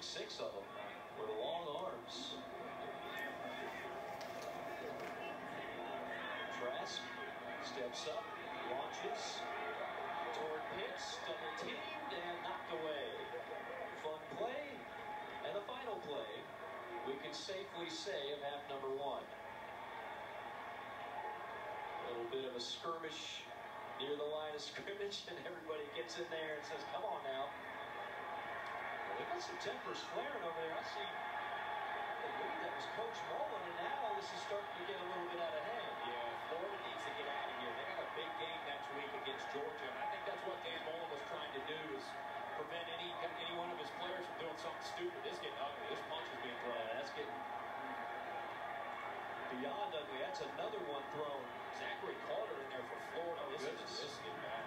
6 of them with long arms. Trask steps up, launches toward Pitts, double teamed and knocked away. Fun play, and the final play, we can safely say, of half number 1. A little bit of a skirmish near the line of scrimmage, and everybody gets in there and says, come on now. Well, they got some tempers flaring over there. I see, I believe that was Coach Mullen, and now this is starting to get a little bit out of hand. Yeah, Florida needs to get out of here. They got a big game next week against Georgia, and I think that's what Dan Mullen was trying to do, is prevent any one of his players from doing something stupid. This is getting ugly. This punch is being thrown. Yeah, that's getting beyond ugly. That's another one thrown. Zachary Carter in there for Florida. Oh, this is getting bad.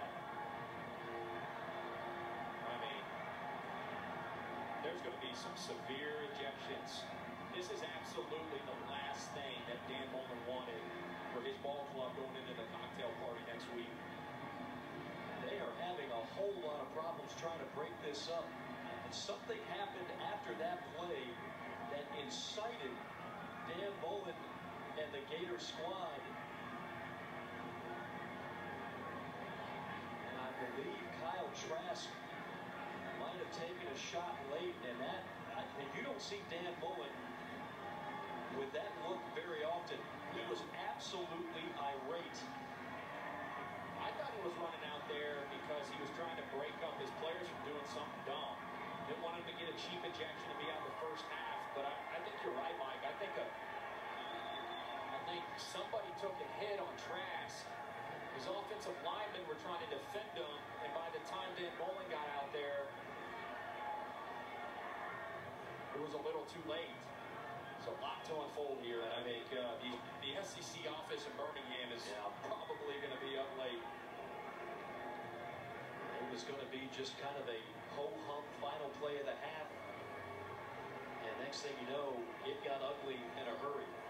I mean, there's going to be some severe ejections. This is absolutely the last thing that Dan Mullen wanted for his ball club going into the cocktail party next week. They are having a whole lot of problems trying to break this up. And something happened after that play that incited Dan Mullen and the Gator squad. And I believe Kyle Trask might have taken a shot late, and you don't see Dan Mullen with that look very often. He was absolutely irate. I thought he was running out there because he was trying to break up his players from doing something dumb. Didn't want him to get a cheap ejection and be out the first half. But I think you're right, Mike. I think somebody took a hit on Trask. His offensive linemen were trying to defend him, and by the time Dan Mullen got out there, it was a little too late. So a lot to unfold here. I think the SEC office in Birmingham is probably going to be up late. It was going to be just kind of a ho-hum final play of the half. And next thing you know, it got ugly in a hurry.